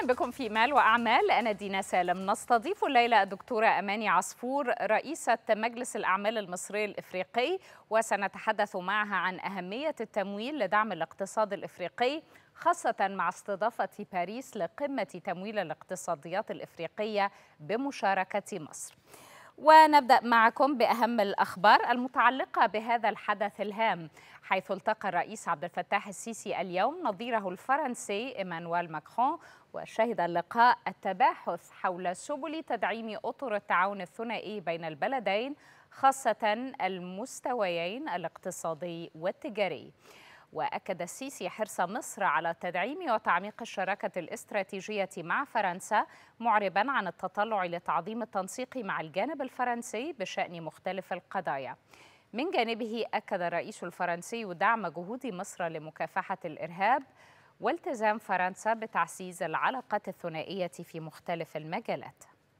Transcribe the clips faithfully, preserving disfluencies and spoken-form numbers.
أهلا بكم في مال وأعمال. أنا دينا سالم. نستضيف الليلة الدكتورة أماني عصفور رئيسة مجلس الأعمال المصري الإفريقي، وسنتحدث معها عن أهمية التمويل لدعم الاقتصاد الإفريقي، خاصة مع استضافة باريس لقمة تمويل الاقتصاديات الإفريقية بمشاركة مصر. ونبدأ معكم بأهم الأخبار المتعلقة بهذا الحدث الهام، حيث التقى الرئيس عبد الفتاح السيسي اليوم نظيره الفرنسي إيمانويل ماكرون، وشهد اللقاء التباحث حول سبل تدعيم أطر التعاون الثنائي بين البلدين، خاصة المستويين الاقتصادي والتجاري. وأكد السيسي حرص مصر على تدعيم وتعميق الشراكة الاستراتيجية مع فرنسا، معربا عن التطلع لتعظيم التنسيق مع الجانب الفرنسي بشأن مختلف القضايا. من جانبه أكد الرئيس الفرنسي دعم جهود مصر لمكافحة الإرهاب والتزام فرنسا بتعزيز العلاقات الثنائية في مختلف المجالات.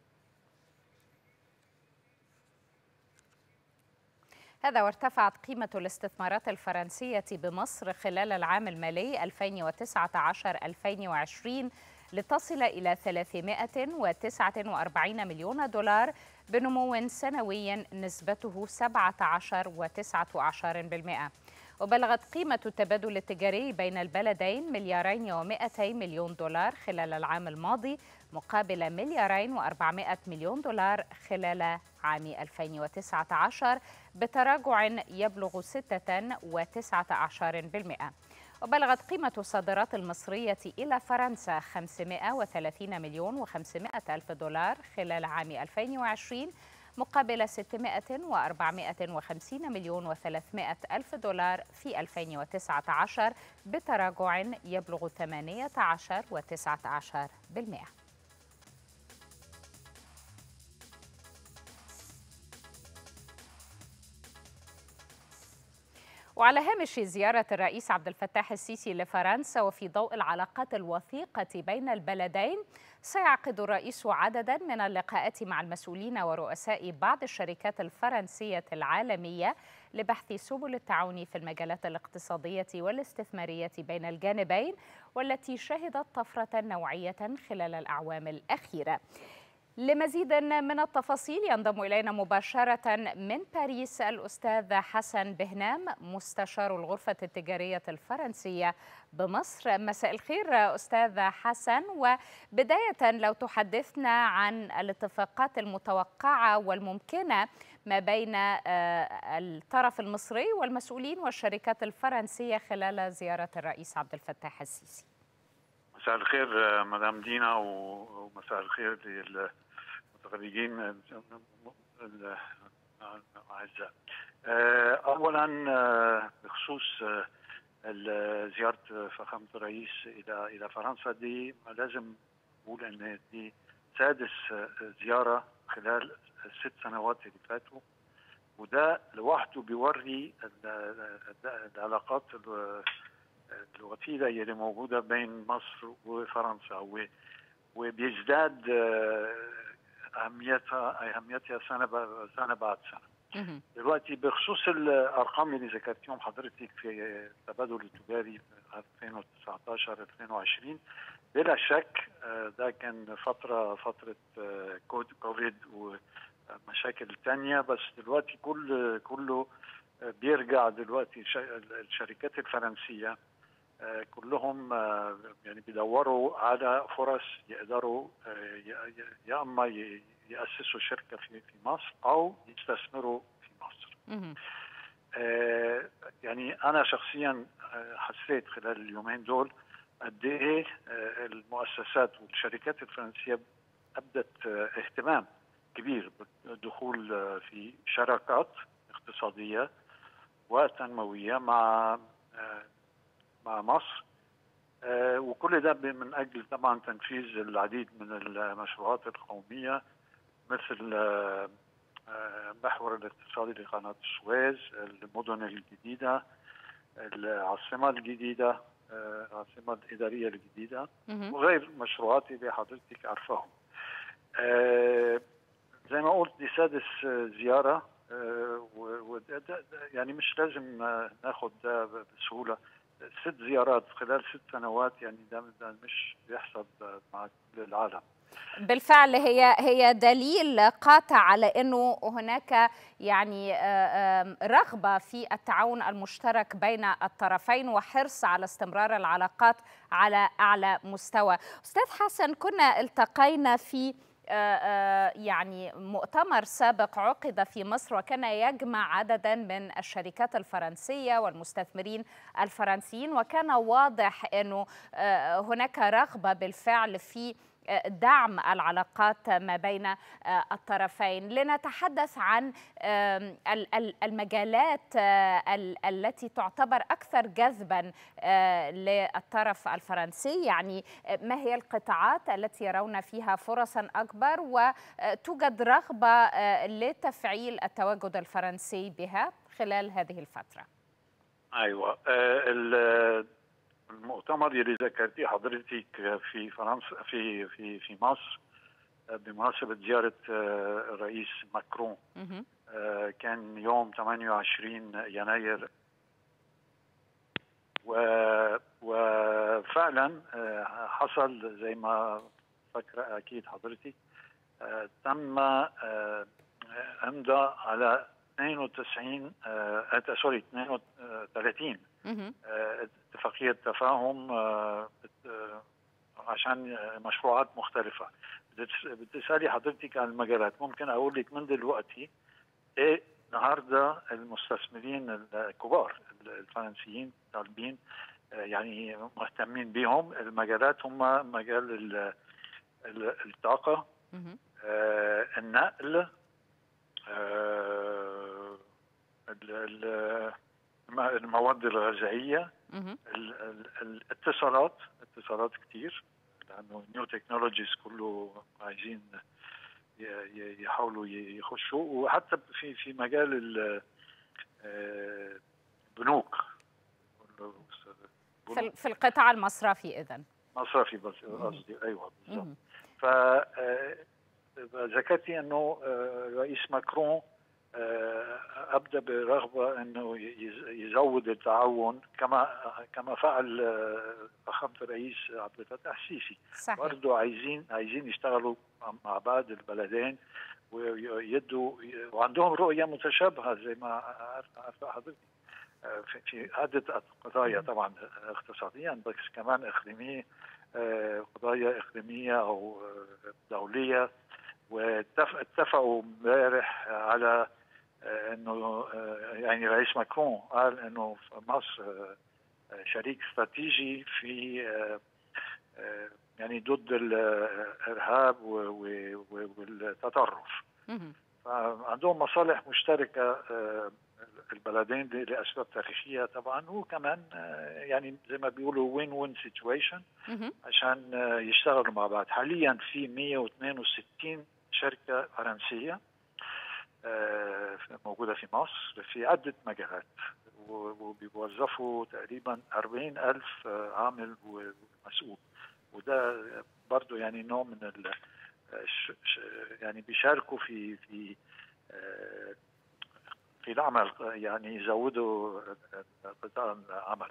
هذا وارتفعت قيمة الاستثمارات الفرنسية بمصر خلال العام المالي ألفين وتسعة عشر ألفين وعشرين لتصل إلى ثلاثمائة وتسعة وأربعين مليون دولار، بنمو سنوي نسبته سبعة عشر فاصلة تسعة بالمئة. وبلغت قيمة التبادل التجاري بين البلدين مليارين ومائتي مليون دولار خلال العام الماضي، مقابل مليارين وأربعمائة مليون دولار خلال عام ألفين وتسعة عشر، بتراجع يبلغ ستة وتسعة عشر بالمئة. وبلغت قيمة الصادرات المصرية إلى فرنسا خمسمائة وثلاثين مليون وخمسمائة ألف دولار خلال عام ألفين وعشرين، مقابل ستمائة وأربعمائة وخمسين مليون وثلاثمائة ألف دولار في ألفين وتسعة عشر، بتراجع يبلغ ثمانية عشر وتسعة عشر بالمئة. وعلى هامش زيارة الرئيس عبد الفتاح السيسي لفرنسا وفي ضوء العلاقات الوثيقة بين البلدين، سيعقد الرئيس عددا من اللقاءات مع المسؤولين ورؤساء بعض الشركات الفرنسية العالمية لبحث سبل التعاون في المجالات الاقتصادية والاستثمارية بين الجانبين، والتي شهدت طفرة نوعية خلال الأعوام الأخيرة. لمزيد من التفاصيل ينضم إلينا مباشرة من باريس الأستاذ حسن بهنام، مستشار الغرفة التجارية الفرنسية بمصر. مساء الخير أستاذ حسن، وبداية لو تحدثنا عن الاتفاقات المتوقعة والممكنة ما بين الطرف المصري والمسؤولين والشركات الفرنسية خلال زيارة الرئيس عبد الفتاح السيسي. مساء الخير مدام دينا، ومساء الخير للمتفرجين الاعزاء. اولا بخصوص زياره فخامه الرئيس الى الى فرنسا، دي لازم نقول ان دي سادس زياره خلال الست سنوات اللي فاتوا، وده لوحده بيوري العلاقات الوطيدة اللي موجودة بين مصر وفرنسا، وبيزداد أهميتها أهميتها سنة سنة بعد سنة. دلوقتي بخصوص الأرقام اللي ذكرتيهم حضرتك في التبادل التجاري في ألفين وتسعة عشر ألفين وعشرين، بلا شك ده كان فترة فترة كوفيد ومشاكل تانية، بس دلوقتي كل كله بيرجع. دلوقتي الشركات الفرنسية كلهم يعني بيدوروا على فرص يقدروا يا اما يأسسوا شركة في في مصر او يستثمروا في مصر. يعني انا شخصيا حسيت خلال اليومين دول قد ايه المؤسسات والشركات الفرنسية ابدت اهتمام كبير بالدخول في شراكات اقتصادية وتنموية مع مع مصر، وكل ده من أجل طبعا تنفيذ العديد من المشروعات القومية، مثل محور الاقتصادي لقناة السويس، المدن الجديدة، العاصمة الجديدة، العاصمة الإدارية الجديدة، وغير مشروعات اللي حضرتك عارفاهم. زي ما قلت دي سادس زيارة، وده يعني مش لازم ناخد ده بسهولة. ست زيارات خلال ست سنوات، يعني ده, ده مش بيحصل مع كل العالم. بالفعل هي هي دليل قاطع على انه هناك يعني رغبه في التعاون المشترك بين الطرفين وحرص على استمرار العلاقات على اعلى مستوى. استاذ حسن، كنا التقينا في يعني مؤتمر سابق عقد في مصر، وكان يجمع عددا من الشركات الفرنسية والمستثمرين الفرنسيين، وكان واضح أنه هناك رغبة بالفعل في دعم العلاقات ما بين الطرفين. لنتحدث عن المجالات التي تعتبر أكثر جذبا للطرف الفرنسي، يعني ما هي القطاعات التي يرون فيها فرصا أكبر وتوجد رغبة لتفعيل التواجد الفرنسي بها خلال هذه الفترة؟ أيوة، المؤتمر اللي ذكرتيه حضرتك في فرنسا في في في مصر بمناسبة زيارة الرئيس ماكرون كان يوم ثمانية وعشرين يناير، وفعلا حصل زي ما فاكرة أكيد حضرتك، تم امضاء على اثنين وتسعين سوري اثنين وثلاثين اتفاقية تفاهم عشان مشروعات مختلفة. بتسألي حضرتك عن المجالات، ممكن أقول لك من دلوقتي إيه النهارده المستثمرين الكبار الفرنسيين طالبين يعني مهتمين بهم. المجالات هم مجال الطاقة، النقل، المواد الغذائية، الاتصالات اتصالات كتير لأنه نيو تكنولوجيز كله عايزين يحاولوا يخشوا، وحتى في في مجال البنوك في القطاع المصرفي. إذن مصرفي بس قصدي. أيوة بالضبط. ف ذكرتي انه رئيس ماكرون ابدى برغبه انه يزود التعاون كما كما فعل فخامه الرئيس عبد الفتاح السيسي. برضه عايزين عايزين يشتغلوا مع بعض البلدين ويدوا، وعندهم رؤيه متشابهه زي ما عارفه حضرتك في عده قضايا، طبعا اقتصاديا بس كمان اقليميه، قضايا اقليميه او دوليه. واتفقوا امبارح على انه يعني رئيس ماكرون قال انه مصر شريك استراتيجي في يعني ضد الارهاب والتطرف. فعندهم مصالح مشتركه البلدين لاسباب تاريخيه طبعا، وكمان يعني زي ما بيقولوا وين وين سيتويشن عشان يشتغلوا مع بعض. حاليا في مئة واثنين وستين شركه فرنسيه موجوده في مصر في عده مجالات، وبيوظفوا تقريبا أربعين ألف عامل ومسؤول، وده برضو يعني نوع من ال يعني بيشاركوا في في في العمل، يعني يزودوا قطاع العمل.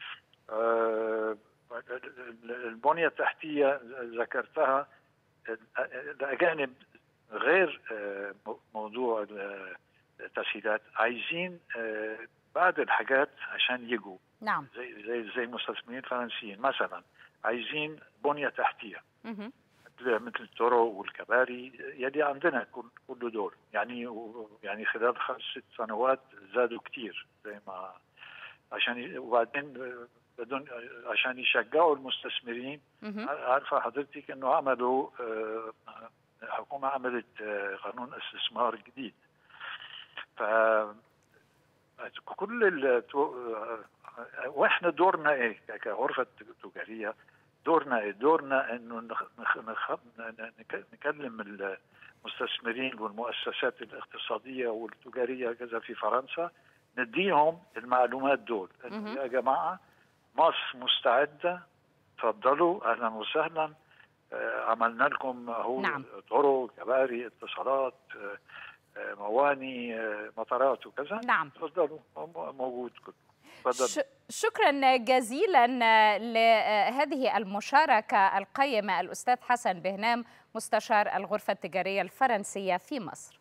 البنية التحتية ذكرتها، الأجانب غير موضوع التسهيلات عايزين بعض الحاجات عشان يجوا. نعم. زي زي زي مستثمرين فرنسيين مثلا عايزين بنية تحتية مثل الطرق والكباري، يلي عندنا كل دول يعني يعني خلال خمس ست سنوات زادوا كتير زي ما عشان وبعدين بدون عشان يشجعوا المستثمرين. عارفه حضرتك انه عملوا الحكومه عملت قانون استثمار جديد، ف كل واحنا دورنا ايه كغرفه تجاريه؟ دورنا ايه؟ دورنا انه نكلم المستثمرين والمؤسسات الاقتصاديه والتجاريه كذا في فرنسا، نديهم المعلومات دول انه يا جماعه مصر مستعده، تفضلوا اهلا وسهلا، عملنا لكم اهو نعم. طرق، كباري، اتصالات، مواني، مطارات وكذا. نعم. تفضلوا موجود كله. شكرا جزيلا لهذه المشاركة القيمة الأستاذ حسن بهنام مستشار الغرفة التجارية الفرنسية في مصر.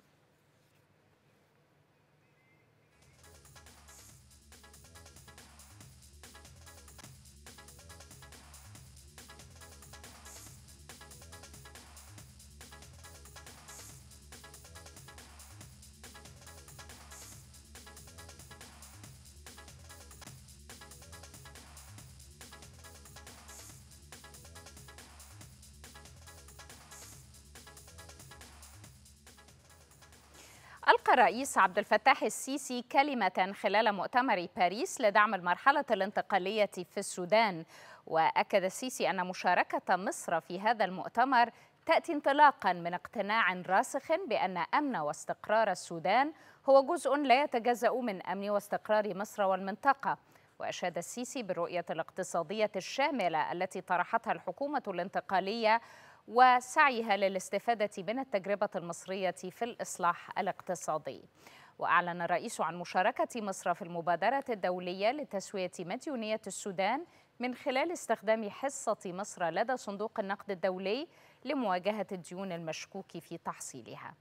ألقى الرئيس عبد الفتاح السيسي كلمة خلال مؤتمر باريس لدعم المرحلة الانتقالية في السودان، وأكد السيسي أن مشاركة مصر في هذا المؤتمر تأتي انطلاقا من اقتناع راسخ بأن أمن واستقرار السودان هو جزء لا يتجزأ من أمن واستقرار مصر والمنطقة. وأشاد السيسي بالرؤية الاقتصادية الشاملة التي طرحتها الحكومة الانتقالية وسعيها للاستفادة من التجربة المصرية في الإصلاح الاقتصادي. وأعلن الرئيس عن مشاركة مصر في المبادرة الدولية لتسوية مديونية السودان من خلال استخدام حصة مصر لدى صندوق النقد الدولي لمواجهة الديون المشكوك في تحصيلها.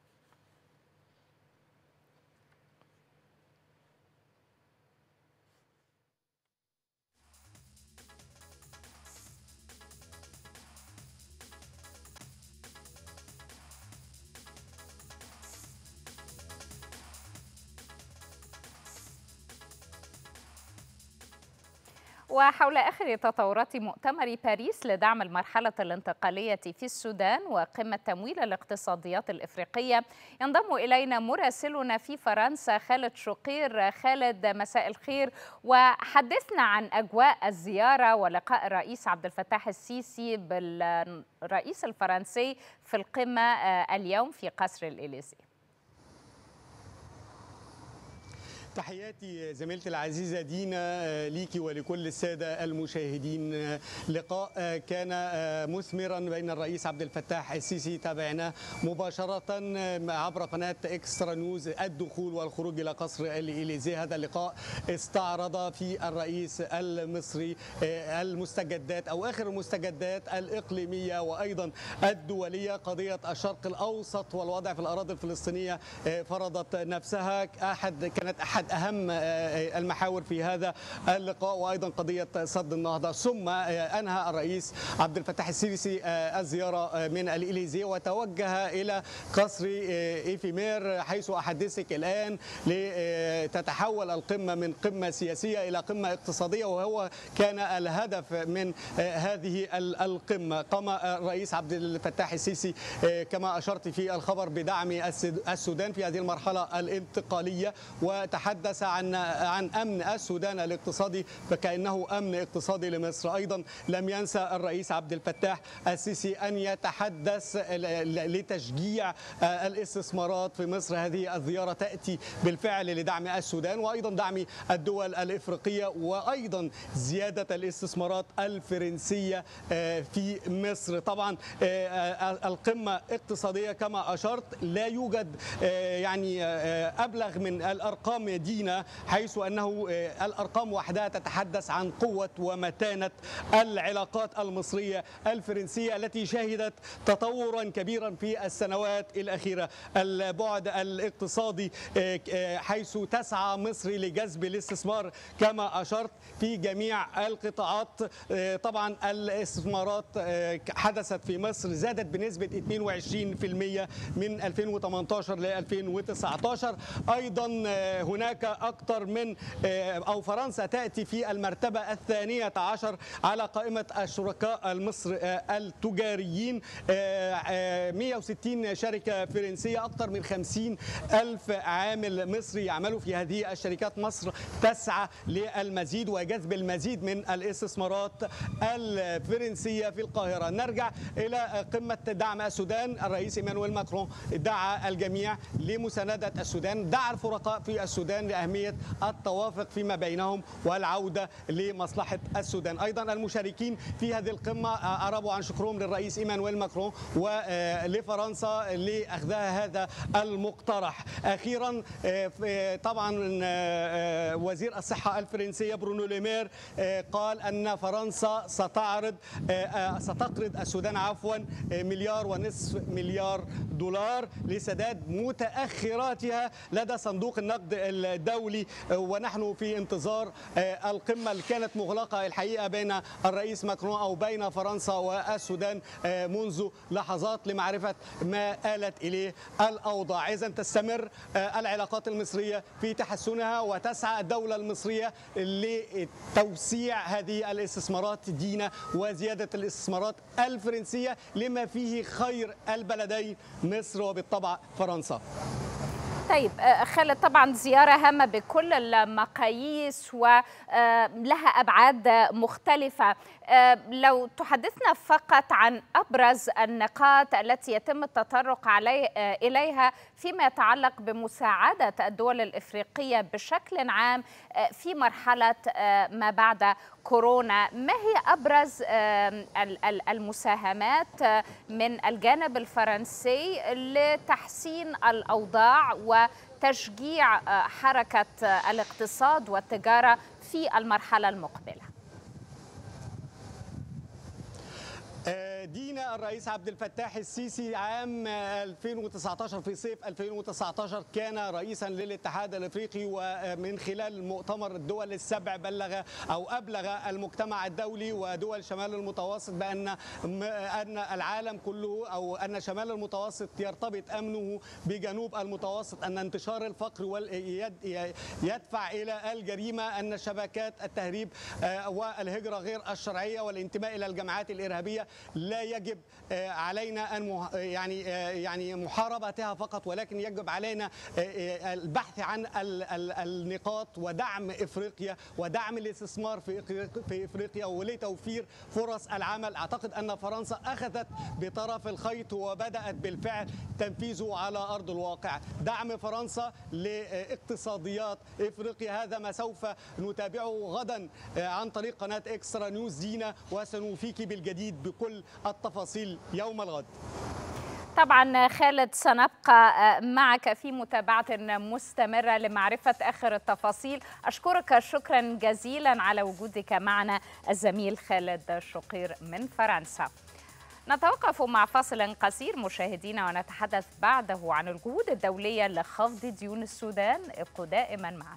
وحول آخر تطورات مؤتمر باريس لدعم المرحلة الانتقالية في السودان وقمة تمويل الاقتصاديات الإفريقية، ينضم إلينا مراسلنا في فرنسا خالد شقير. خالد، مساء الخير، وحدثنا عن أجواء الزيارة ولقاء الرئيس عبد الفتاح السيسي بالرئيس الفرنسي في القمة اليوم في قصر الإليزيه. تحياتي زميلتي العزيزة دينا ليكي ولكل السادة المشاهدين. لقاء كان مثمرا بين الرئيس عبد الفتاح السيسي، تابعناه مباشرة عبر قناة إكسترا نيوز الدخول والخروج إلى قصر الإليزيه. هذا اللقاء استعرض في الرئيس المصري المستجدات أو آخر المستجدات الإقليمية وأيضا الدولية. قضية الشرق الأوسط والوضع في الأراضي الفلسطينية فرضت نفسها، أحد كانت أحد أهم المحاور في هذا اللقاء، وأيضا قضية سد النهضة. ثم أنهى الرئيس عبد الفتاح السيسي الزيارة من الإليزيه وتوجه إلى قصر إيفيمير، حيث أحدثك الآن لتتحول القمة من قمة سياسية إلى قمة اقتصادية، وهو كان الهدف من هذه القمة. قام الرئيس عبد الفتاح السيسي كما أشرت في الخبر بدعم السودان في هذه المرحلة الانتقالية، وتحدث تحدث عن عن امن السودان الاقتصادي فكانه امن اقتصادي لمصر. ايضا لم ينسى الرئيس عبد الفتاح السيسي ان يتحدث لتشجيع الاستثمارات في مصر. هذه الزياره تاتي بالفعل لدعم السودان وايضا دعم الدول الافريقيه وايضا زياده الاستثمارات الفرنسيه في مصر. طبعا القمه اقتصاديه كما اشرت، لا يوجد يعني ابلغ من الارقام دينا، حيث انه الارقام وحدها تتحدث عن قوه ومتانه العلاقات المصريه الفرنسيه التي شهدت تطورا كبيرا في السنوات الاخيره. البعد الاقتصادي، حيث تسعى مصر لجذب الاستثمار كما اشرت في جميع القطاعات. طبعا الاستثمارات حدثت في مصر زادت بنسبه اثنين وعشرين بالمئة من ألفين وثمانية عشر ل ألفين وتسعة عشر. ايضا هناك اكثر من او فرنسا تاتي في المرتبه الثانيه عشر على قائمه الشركاء المصر التجاريين. مئة وستين شركه فرنسيه، اكثر من خمسين الف عامل مصري يعملوا في هذه الشركات. مصر تسعى للمزيد وجذب المزيد من الاستثمارات الفرنسيه في القاهره. نرجع الى قمه دعم السودان. الرئيس ايمانويل ماكرون دعا الجميع لمسانده السودان، دعا الفرقاء في السودان لأهمية التوافق فيما بينهم والعودة لمصلحة السودان. أيضا المشاركين في هذه القمة أعربوا عن شكرهم للرئيس إيمانويل ماكرون ولفرنسا لأخذها هذا المقترح. أخيرا طبعا وزير الصحة الفرنسية برونو لي مير قال أن فرنسا ستعرض ستقرض السودان عفوا مليار ونصف مليار دولار لسداد متأخراتها لدى صندوق النقد الدولي، ونحن في انتظار القمة اللي كانت مغلقة الحقيقة بين الرئيس ماكرون أو بين فرنسا والسودان منذ لحظات لمعرفة ما آلت إليه الأوضاع. إذا تستمر العلاقات المصرية في تحسنها وتسعى الدولة المصرية لتوسيع هذه الاستثمارات دينا وزيادة الاستثمارات الفرنسية لما فيه خير البلدين مصر وبالطبع فرنسا. طيب خالد، طبعا زيارة هامة بكل المقاييس ولها أبعاد مختلفة. لو تحدثنا فقط عن أبرز النقاط التي يتم التطرق علي إليها فيما يتعلق بمساعدة الدول الإفريقية بشكل عام في مرحلة ما بعد كورونا، ما هي أبرز المساهمات من الجانب الفرنسي لتحسين الأوضاع وتشجيع حركة الاقتصاد والتجارة في المرحلة المقبلة؟ دينا، الرئيس عبد الفتاح السيسي عام ألفين وتسعة عشر في صيف ألفين وتسعة عشر كان رئيسا للاتحاد الافريقي، ومن خلال مؤتمر الدول السبع بلغ او ابلغ المجتمع الدولي ودول شمال المتوسط بان ان العالم كله او ان شمال المتوسط يرتبط امنه بجنوب المتوسط، ان انتشار الفقر يدفع الى الجريمه، ان شبكات التهريب والهجره غير الشرعيه والانتماء الى الجماعات الارهابيه لا يجب علينا ان يعني يعني محاربتها فقط، ولكن يجب علينا البحث عن النقاط ودعم افريقيا ودعم الاستثمار في في افريقيا ولتوفير فرص العمل. اعتقد ان فرنسا اخذت بطرف الخيط وبدات بالفعل تنفيذه على ارض الواقع. دعم فرنسا لاقتصاديات افريقيا هذا ما سوف نتابعه غدا عن طريق قناه اكسترا نيوز دينا، وسنوفيك بالجديد بكل التفاصيل يوم الغد. طبعا خالد، سنبقى معك في متابعة مستمرة لمعرفة آخر التفاصيل. أشكرك شكرا جزيلا على وجودك معنا الزميل خالد شقير من فرنسا. نتوقف مع فاصل قصير مشاهدينا ونتحدث بعده عن الجهود الدولية لخفض ديون السودان. ابقوا دائما معنا.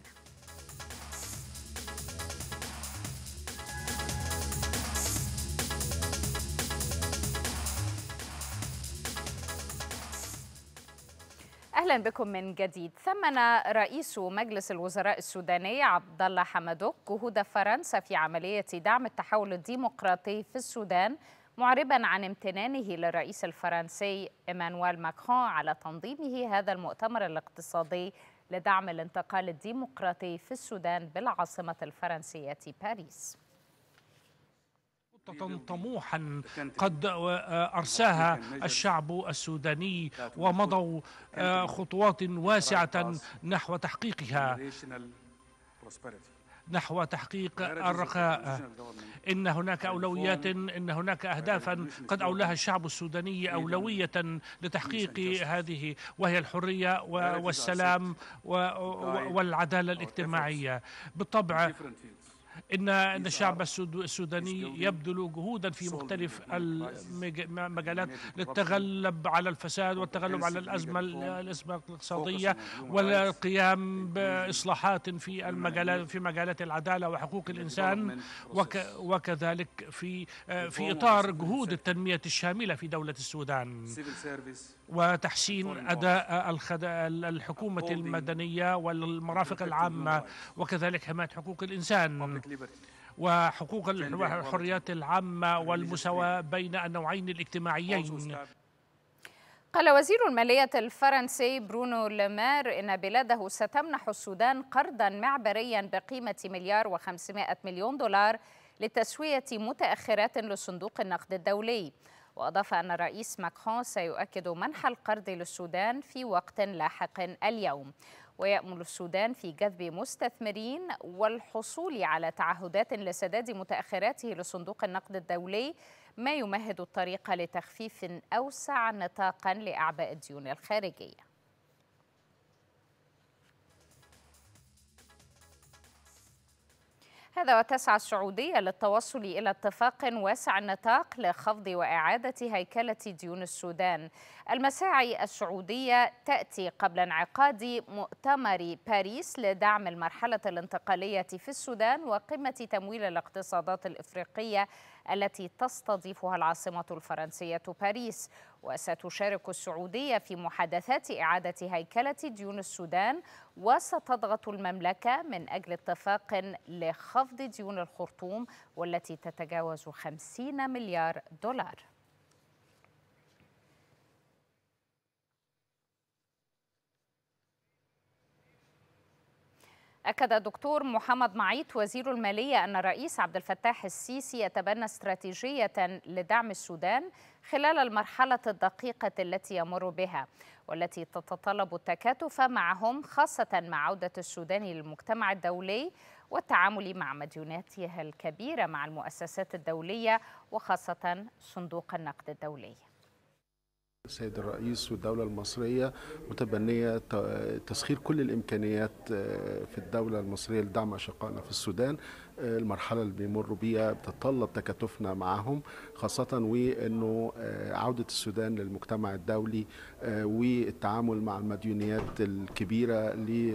أهلا بكم من جديد. ثمن رئيس مجلس الوزراء السوداني عبد الله حمدوك جهود فرنسا في عملية دعم التحول الديمقراطي في السودان، معربا عن امتنانه للرئيس الفرنسي إيمانويل ماكرون على تنظيمه هذا المؤتمر الاقتصادي لدعم الانتقال الديمقراطي في السودان بالعاصمة الفرنسية باريس. طموحا قد أرساها الشعب السوداني ومضوا خطوات واسعة نحو تحقيقها، نحو تحقيق الرخاء. إن هناك أولويات، إن هناك أهدافا قد أولاها الشعب السوداني أولوية لتحقيق هذه، وهي الحرية والسلام والعدالة الاجتماعية. بالطبع إن الشعب السوداني يبذل جهودا في مختلف المجالات للتغلب على الفساد والتغلب على الأزمة الأزمة الاقتصادية والقيام بإصلاحات في المجالات في مجالات العدالة وحقوق الإنسان، وكذلك في في إطار جهود التنمية الشاملة في دولة السودان وتحسين أداء الحكومة المدنية والمرافق العامة، وكذلك حماية حقوق الإنسان وحقوق الحريات العامة والمساواة بين النوعين الاجتماعيين. قال وزير المالية الفرنسي برونو لي مير إن بلاده ستمنح السودان قرضا معبريا بقيمة مليار وخمسمائة مليون دولار لتسوية متأخرات لصندوق النقد الدولي. وأضاف أن الرئيس ماكرون سيؤكد منح القرض للسودان في وقت لاحق اليوم. ويأمل السودان في جذب مستثمرين والحصول على تعهدات لسداد متأخراته لصندوق النقد الدولي، ما يمهد الطريق لتخفيف أوسع نطاقا لأعباء الديون الخارجية. هذا وتسعى السعودية للتوصل إلى اتفاق واسع النطاق لخفض وإعادة هيكلة ديون السودان. المساعي السعودية تأتي قبل انعقاد مؤتمر باريس لدعم المرحلة الانتقالية في السودان وقمة تمويل الاقتصادات الإفريقية التي تستضيفها العاصمة الفرنسية باريس. وستشارك السعودية في محادثات إعادة هيكلة ديون السودان، وستضغط المملكة من أجل اتفاق لخفض ديون الخرطوم والتي تتجاوز خمسين مليار دولار. أكد الدكتور محمد معيط وزير المالية أن الرئيس عبد الفتاح السيسي يتبنى استراتيجية لدعم السودان خلال المرحلة الدقيقة التي يمر بها، والتي تتطلب التكاتف معهم، خاصة مع عودة السودان للمجتمع الدولي والتعامل مع مديوناته الكبيرة مع المؤسسات الدولية وخاصة صندوق النقد الدولي. السيد الرئيس والدولة المصرية متبنية تسخير كل الإمكانيات في الدولة المصرية لدعم أشقائنا في السودان. المرحلة اللي بيمروا بيها بتتطلب تكاتفنا معهم، خاصة وأنه عودة السودان للمجتمع الدولي والتعامل مع المديونيات الكبيرة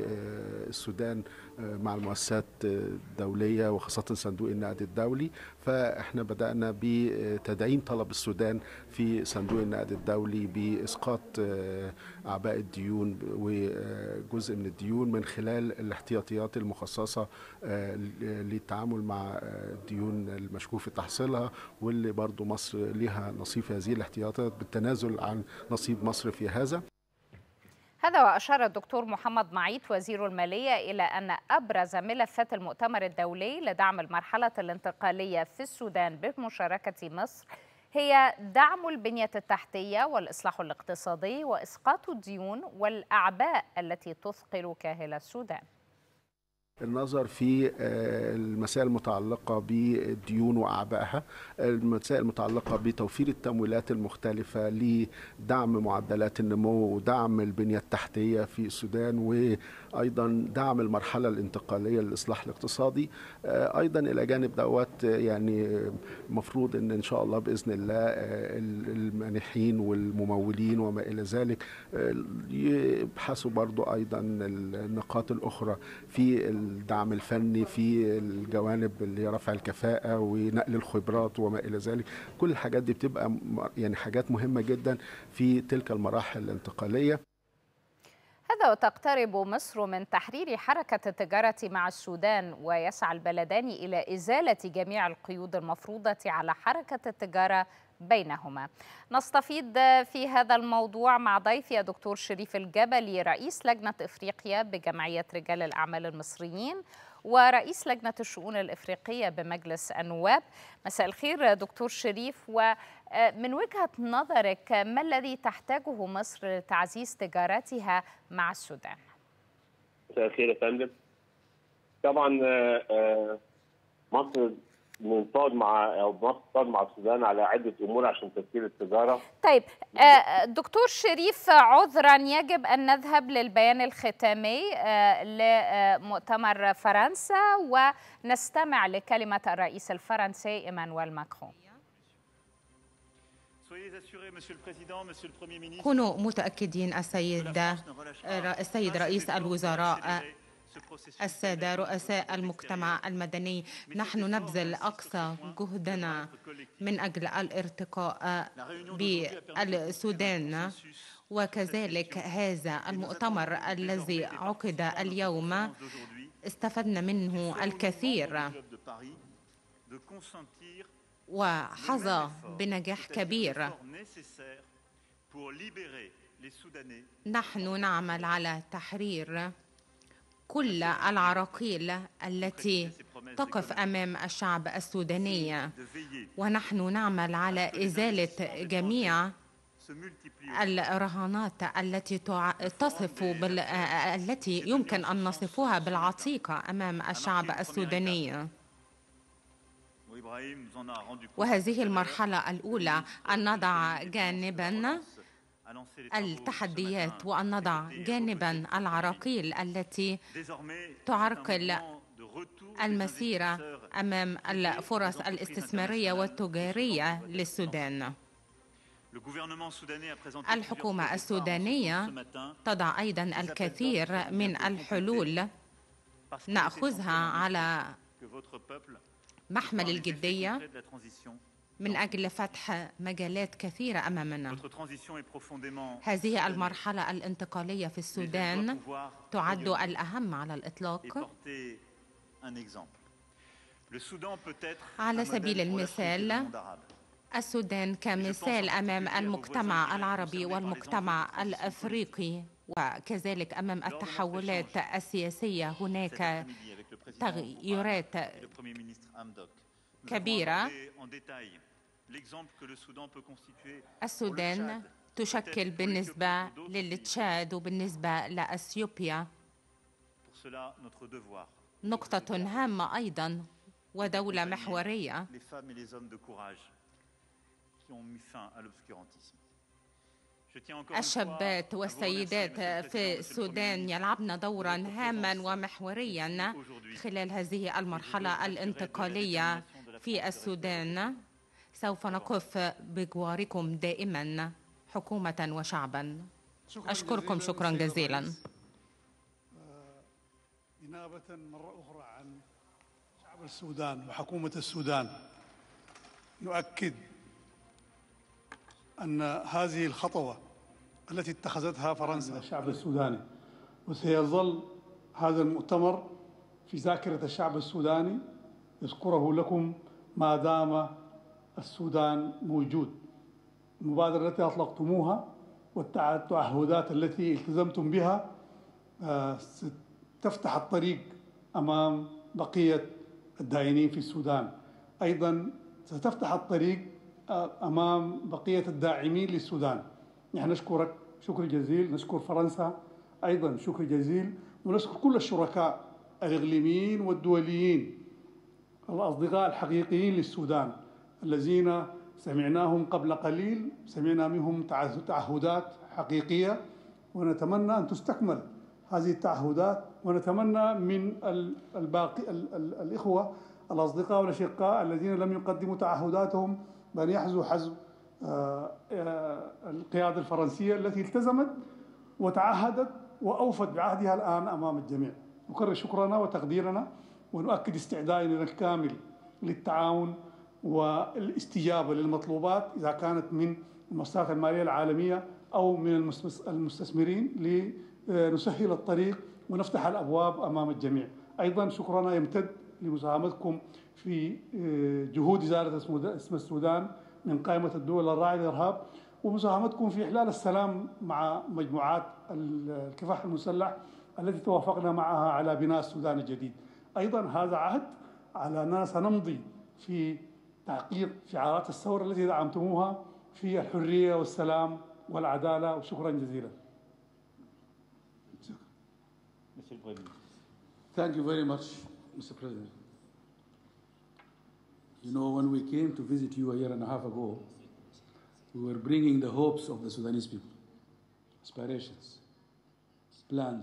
للسودان مع المؤسسات الدولية وخاصة صندوق النقد الدولي. فإحنا بدأنا بتدعيم طلب السودان في صندوق النقد الدولي بإسقاط أعباء الديون وجزء من الديون من خلال الاحتياطيات المخصصة للتعامل مع الديون المشكوك في تحصيلها، واللي برضو مصر لها نصيب في هذه الاحتياطات بالتنازل عن نصيب مصر في هذا. هذا وأشار الدكتور محمد معيط وزير المالية إلى أن أبرز ملفات المؤتمر الدولي لدعم المرحلة الانتقالية في السودان بمشاركة مصر هي دعم البنية التحتية والإصلاح الاقتصادي وإسقاط الديون والأعباء التي تثقل كاهل السودان. النظر في المسائل المتعلقة بالديون وأعبائها، المسائل المتعلقة بتوفير التمويلات المختلفة لدعم معدلات النمو ودعم البنية التحتية في السودان، وأيضا دعم المرحلة الانتقالية للإصلاح الاقتصادي. أيضا إلى جانب دوت يعني مفروض أن إن شاء الله بإذن الله المانحين والممولين وما إلى ذلك يبحثوا برضو أيضا النقاط الأخرى في الدعم الفني في الجوانب اللي رفع الكفاءة ونقل الخبرات وما إلى ذلك. كل الحاجات دي بتبقى يعني حاجات مهمة جدا في تلك المراحل الانتقالية. هذا وتقترب مصر من تحرير حركة التجارة مع السودان، ويسعى البلدان إلى إزالة جميع القيود المفروضة على حركة التجارة بينهما. نستفيد في هذا الموضوع مع ضيفي الدكتور شريف الجبلي، رئيس لجنة إفريقيا بجمعية رجال الأعمال المصريين ورئيس لجنة الشؤون الإفريقية بمجلس النواب. مساء الخير دكتور شريف، ومن وجهة نظرك ما الذي تحتاجه مصر لتعزيز تجارتها مع السودان؟ مساء الخير يا فندم. طبعا مصر بنصاد مع او بنصاد مع السودان على عده امور عشان تسهيل التجاره. طيب دكتور شريف، عذرا يجب ان نذهب للبيان الختامي لمؤتمر فرنسا ونستمع لكلمه الرئيس الفرنسي ايمانويل ماكرون. كونوا متاكدين السيد السيد رئيس الوزراء، السادة رؤساء المجتمع المدني، نحن نبذل أقصى جهدنا من أجل الارتقاء بالسودان، وكذلك هذا المؤتمر الذي عقد اليوم استفدنا منه الكثير وحظى بنجاح كبير. نحن نعمل على تحرير كل العراقيل التي تقف أمام الشعب السوداني، ونحن نعمل على إزالة جميع الرهانات التي تصف بال... التي يمكن أن نصفها بالعتيقة أمام الشعب السوداني. وهذه المرحلة الأولى أن نضع جانباً التحديات وأن نضع جانباً العراقيل التي تعرقل المسيرة أمام الفرص الاستثمارية والتجارية للسودان. الحكومة السودانية تضع أيضاً الكثير من الحلول نأخذها على محمل الجدية من أجل فتح مجالات كثيرة أمامنا. هذه المرحلة الانتقالية في السودان تعد الأهم على الإطلاق. على سبيل المثال، السودان كمثال أمام المجتمع العربي والمجتمع الأفريقي، وكذلك أمام التحولات السياسية هناك تغييرات كبيرة. السودان تشكل بالنسبة للتشاد وبالنسبة لأثيوبيا نقطة هامة أيضاً ودولة محورية. الشابات والسيدات في السودان يلعبن دورا هاما ومحوريا خلال هذه المرحلة الانتقالية في السودان. سوف نقف بجواركم دائما حكومة وشعبا. أشكركم شكرا جزيلا. نيابة مرة أخرى عن شعب السودان وحكومة السودان، نؤكد أن هذه الخطوة التي اتخذتها فرنسا الشعب السوداني، وسيظل هذا المؤتمر في ذاكرة الشعب السوداني يذكره لكم ما دام السودان موجود. المبادرة التي أطلقتموها والتعهدات التي التزمتم بها ستفتح الطريق أمام بقية الداعمين في السودان. أيضا ستفتح الطريق أمام بقية الداعمين للسودان. نحن نشكرك شكر جزيل، نشكر فرنسا أيضا شكر جزيل، ونشكر كل الشركاء الإقليميين والدوليين الأصدقاء الحقيقيين للسودان الذين سمعناهم قبل قليل، سمعنا منهم تعهدات حقيقية، ونتمنى أن تستكمل هذه التعهدات، ونتمنى من الباقي الإخوة الأصدقاء والأشقاء الذين لم يقدموا تعهداتهم بأن يحذوا حذو القيادة الفرنسية التي التزمت وتعهدت وأوفت بعهدها الآن أمام الجميع. نكرر شكرنا وتقديرنا، ونؤكد استعدادنا الكامل للتعاون والاستجابة للمطلوبات إذا كانت من المؤسسات المالية العالمية أو من المستثمرين لنسهل الطريق ونفتح الأبواب أمام الجميع. أيضا شكرنا يمتد لمساهمتكم في جهود إزالة اسم السودان من قائمة الدول الراعية للإرهاب، ومساهمتكم في إحلال السلام مع مجموعات الكفاح المسلح التي توافقنا معها على بناء السودان الجديد. أيضا هذا عهد على أننا سنمضي في تحقيق شعارات الثورة التي دعمتموها في الحرية والسلام والعدالة، وشكرا جزيلا. Thank you very much, Mister President. You know, when we came to visit you a year and a half ago, we were bringing the hopes of the Sudanese people, aspirations, plans.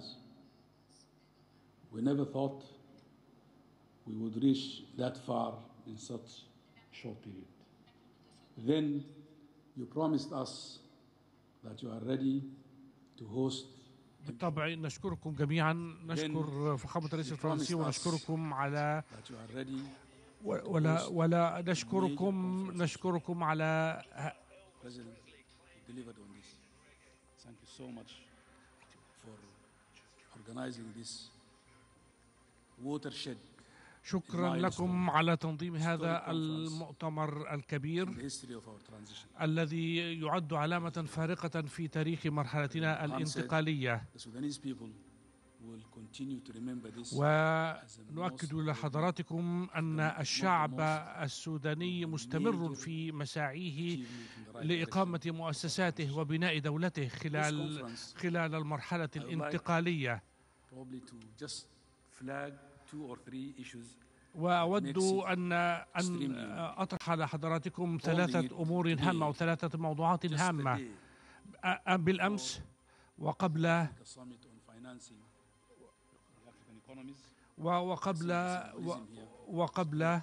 We never thought we would reach that far in such a short period. Then you promised us that you are ready to host. بالطبع نشكركم جميعا، نشكر فخامة الرئيس الفرنسي ونشكركم على ولا ولا نشكركم نشكركم على Thank you so much for organizing this watershed. شكرا لكم على تنظيم هذا المؤتمر الكبير الذي يعد علامة فارقة في تاريخ مرحلتنا الانتقالية. ونؤكد لحضراتكم أن الشعب السوداني مستمر في مساعيه لإقامة مؤسساته وبناء دولته خلال خلال المرحلة الانتقالية. وأود أن أن أطرح على حضراتكم ثلاثة أمور هامة أو ثلاثة موضوعات هامة. بالأمس وقبل وقبل وقبل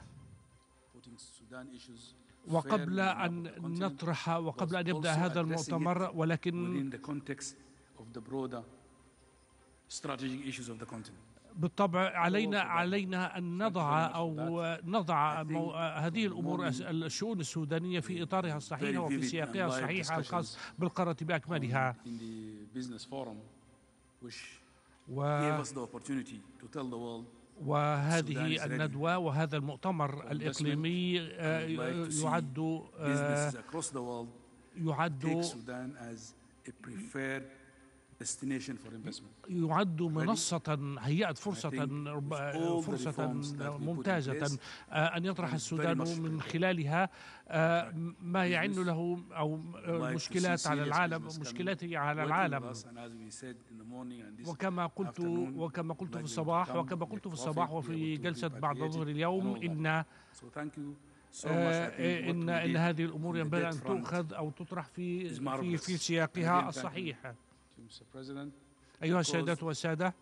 وقبل أن نطرح وقبل أن يبدأ هذا المؤتمر، ولكن بالطبع علينا علينا أن نضع أو نضع هذه الأمور الشؤون السودانية في إطارها الصحيح وفي سياقها الصحيح الخاص بالقارة بأكملها. و وهذه الندوة وهذا المؤتمر الإقليمي يعد يعد يعد منصة هيئت فرصة فرصة ممتازة أن يطرح السودان من خلالها ما يعن له أو مشكلات على العالم مشكلاته على العالم. وكما قلت وكما قلت في الصباح وكما قلت في الصباح وفي جلسة بعد ظهر اليوم إن إن إن هذه الأمور ينبغي أن تؤخذ أو تطرح في في في سياقها الصحيح. أيها السيدات والسادة،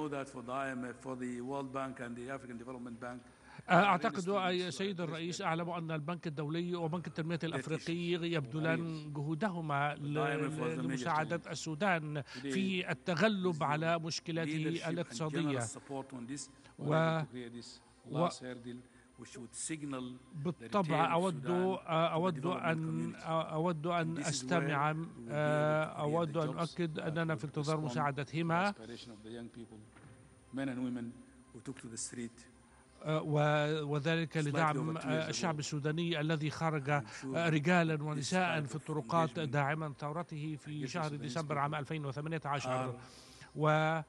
أعتقد سيد الرئيس أعلم أن البنك الدولي وبنك التنمية الأفريقي يبذلان جهودهما لمساعدة السودان في التغلب على مشكلاته الاقتصادية. و بالطبع أود أود أن أود أن أستمع أود أن أؤكد أننا في انتظار مساعدتهما وذلك لدعم الشعب السوداني الذي خرج رجالا ونساء في الطرقات داعما ثورته في شهر ديسمبر عام ألفين وثمانية عشر. و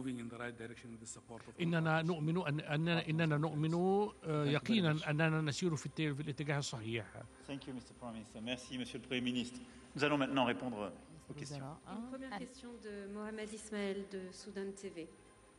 إننا نؤمن أن أننا إننا نؤمن يقينا أننا نسير في في الاتجاه الصحيح. Thank you, Mister Prime Minister. Merci, Monsieur le Premier ministre. Nous allons maintenant répondre aux questions. Une première question de Mohamed Ismaël de Soudan T V.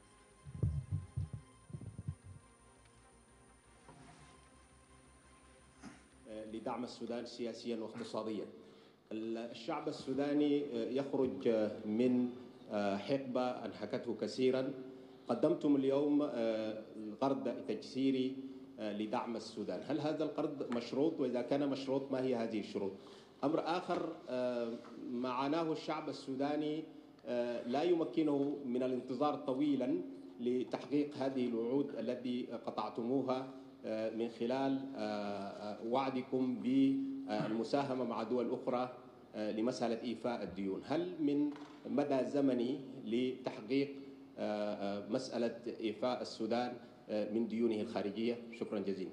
لدعم السودان سياسيا واقتصاديا. الشعب السوداني يخرج من حقبة أنهكته كثيرا. قدمتم اليوم قرض تجسيري لدعم السودان، هل هذا القرض مشروط؟ وإذا كان مشروط ما هي هذه الشروط؟ أمر آخر معناه الشعب السوداني لا يمكنه من الانتظار طويلا لتحقيق هذه الوعود التي قطعتموها من خلال وعدكم بالمساهمة مع دول أخرى لمسألة إيفاء الديون. هل من مدى زمني لتحقيق مسألة إيفاء السودان من ديونه الخارجية؟ شكرا جزيلا.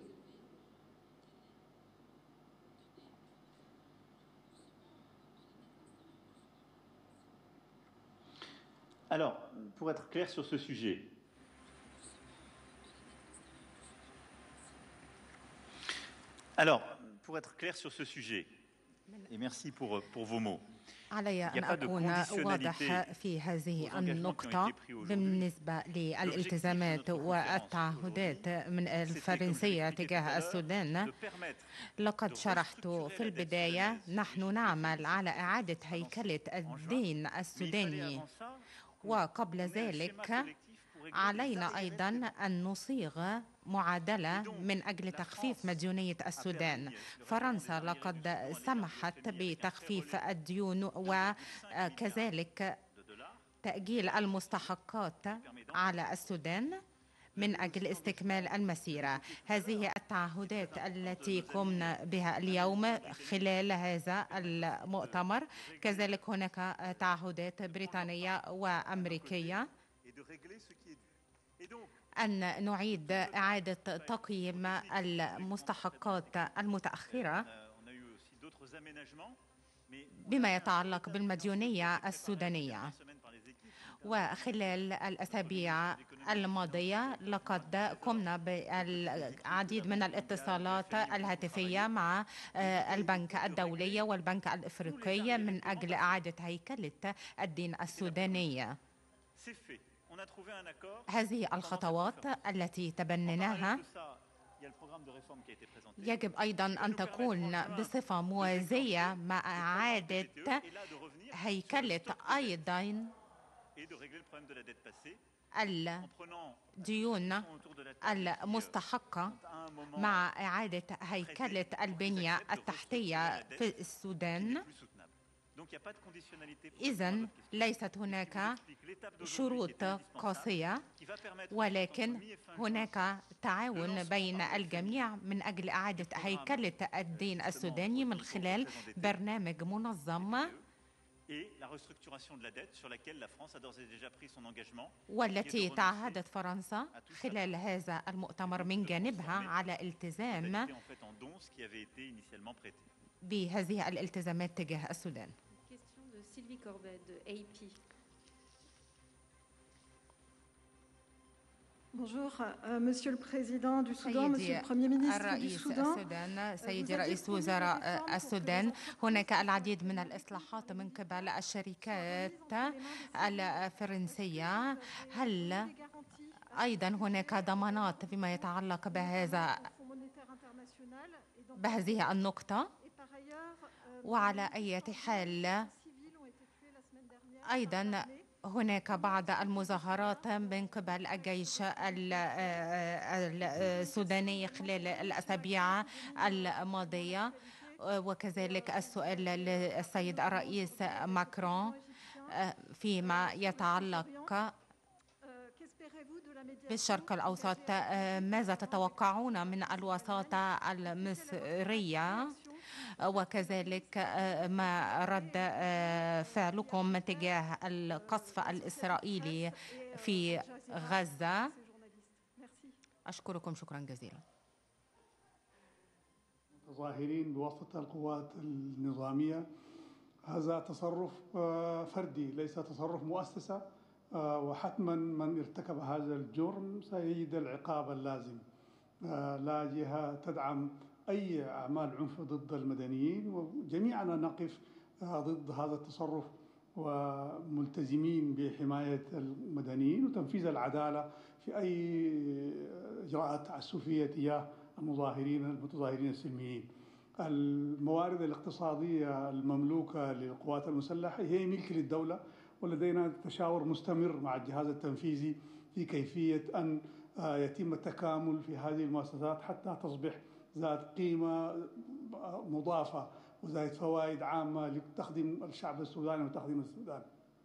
Alors, pour être clair sur ce sujet, alors, pour être clair sur ce sujet, et merci pour, pour vos mots. علي أن أكون واضح في هذه النقطة بالنسبة للالتزامات والتعهدات من الفرنسية تجاه السودان. لقد شرحت في البداية نحن نعمل على إعادة هيكلة الدين السوداني، وقبل ذلك علينا أيضا أن نصيغ معادلة من أجل تخفيف مديونية السودان. فرنسا لقد سمحت بتخفيف الديون وكذلك تأجيل المستحقات على السودان من أجل استكمال المسيرة. هذه التعهدات التي قمنا بها اليوم خلال هذا المؤتمر. كذلك هناك تعهدات بريطانية وأمريكية أن نعيد إعادة تقييم المستحقات المتأخرة بما يتعلق بالمديونية السودانية. وخلال الأسابيع الماضية لقد قمنا بالعديد من الاتصالات الهاتفية مع البنك الدولي والبنك الإفريقي من أجل إعادة هيكلة الدين السوداني. هذه الخطوات التي تبنيناها يجب أيضا أن تكون بصفة موازية مع إعادة هيكلة أيضا الديون المستحقة مع إعادة هيكلة البنية التحتية في السودان. إذن ليست هناك شروط قاسية، ولكن هناك تعاون بين الجميع من أجل إعادة هيكلة الدين السوداني من خلال برنامج منظم والتي تعهدت فرنسا خلال هذا المؤتمر من جانبها على التزام بهذه الالتزامات تجاه السودان. Bonjour, euh, Monsieur le Président du Soudan, Monsieur le Premier ministre du Soudan. سيدي رئيس وزراء السودان، هناك العديد من الإصلاحات من قبل الشركات الفرنسية. هل أيضا هناك ضمانات فيما يتعلق بهذا بهذه النقطة؟ وعلى أي حال أيضا هناك بعض المظاهرات من قبل الجيش السوداني خلال الأسابيع الماضية، وكذلك السؤال للسيد الرئيس ماكرون فيما يتعلق بالشرق الأوسط. ماذا تتوقعون من الوساطة المصرية، وكذلك ما رد فعلكم تجاه القصف الإسرائيلي في غزة؟ أشكركم شكرا جزيلا. متظاهرين بواسطة القوات النظامية، هذا تصرف فردي ليس تصرف مؤسسة، وحتما من ارتكب هذا الجرم سيجد العقاب اللازم. لا جهة تدعم أي أعمال عنف ضد المدنيين، وجميعنا نقف ضد هذا التصرف وملتزمين بحماية المدنيين وتنفيذ العدالة في أي إجراءات تعسفية تجاه المظاهرين المتظاهرين السلميين. الموارد الاقتصادية المملوكة للقوات المسلحة هي ملك للدولة، ولدينا تشاور مستمر مع الجهاز التنفيذي في كيفية أن يتم التكامل في هذه المؤسسات حتى تصبح ذات قيمة مضافة وذات فوائد عامة لتخدم الشعب السوداني وتخدم السودان.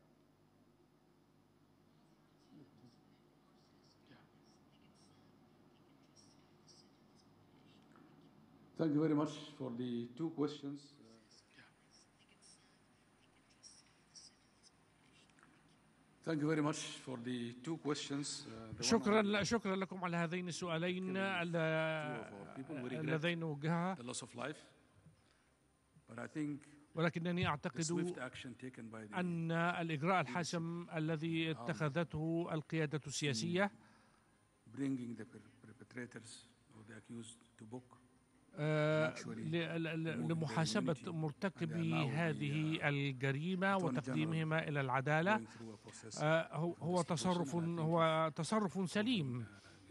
Thank you very much for the two questions. Thank you very much for the two questions. شكرا شكرا لكم على هذين السؤالين اللذين وجهها. ولكنني أعتقد أن الإجراء الحاسم الذي اتخذته القيادة السياسية لمحاسبة مرتكبي هذه الجريمة وتقديمهما إلى العدالة هو تصرف هو تصرف سليم،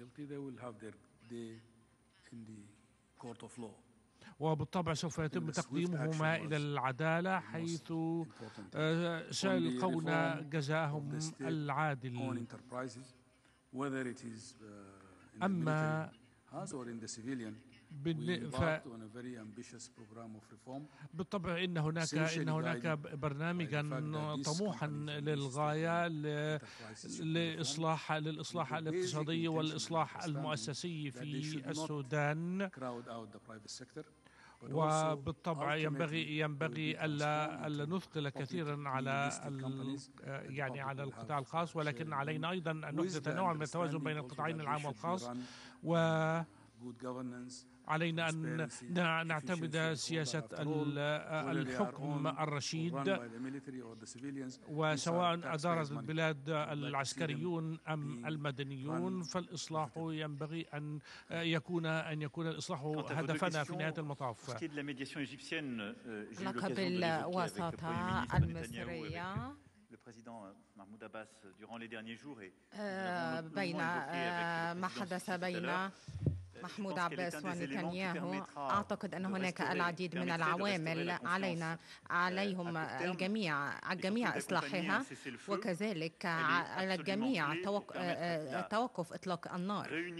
وبالطبع سوف يتم تقديمهما إلى العدالة حيث سيلقون جزاءهم العادل. أما بالطبع إن هناك إن هناك برنامجا طموحا للغاية لإصلاح للإصلاح الاقتصادي والإصلاح المؤسسي في السودان، وبالطبع ينبغي ينبغي ألا ألا نثقل كثيرا على يعني على القطاع الخاص، ولكن علينا أيضا أن نحدث نوع من التوازن بين القطاعين العام والخاص، و علينا أن نعتمد سياسة الحكم الرشيد، وسواء أدارت البلاد العسكريون أم المدنيون، فالإصلاح ينبغي أن يكون أن يكون الإصلاح هدفنا في نهاية المطاف. لقب الوساطة المصرية بين ما حدث بين محمود عباس ونتنياهو، أعتقد أن هناك العديد من العوامل علينا عليهم الجميع الجميع إصلاحها، وكذلك على الجميع توقف إطلاق النار،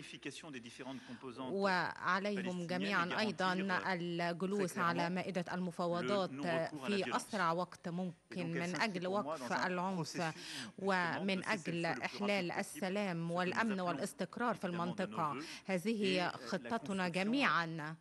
وعليهم جميعا أيضا الجلوس على مائدة المفاوضات في أسرع وقت ممكن من أجل وقف العنف ومن أجل إحلال السلام والأمن والاستقرار في المنطقة. هذه خطتنا جميعا.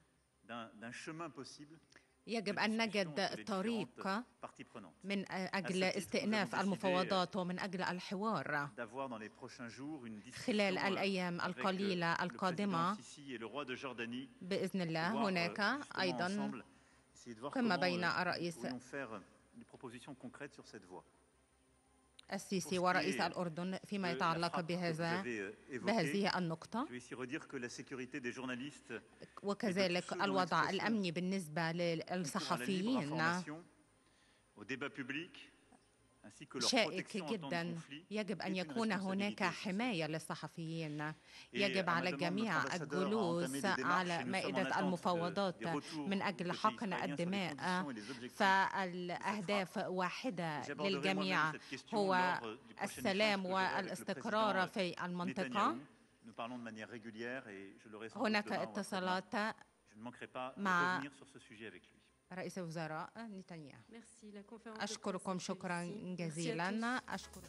يجب أن نجد طريق من أجل استئناف المفاوضات ومن أجل الحوار خلال الأيام القليلة القادمة بإذن الله. هناك أيضا قمة بين الرئيس السيسي ورئيس الأردن فيما يتعلق بهذا بهذه النقطة، وكذلك الوضع الأمني بالنسبة للصحفيين شائك جدا. يجب أن يكون هناك حماية للصحفيين. يجب على الجميع الجلوس على مائدة المفاوضات من أجل حقن الدماء، فالأهداف واحدة للجميع، هو السلام والاستقرار في المنطقة. هناك اتصالات مع رئيس الوزراء نتنياهو. أشكركم شكرا جزيلا. أشكركم.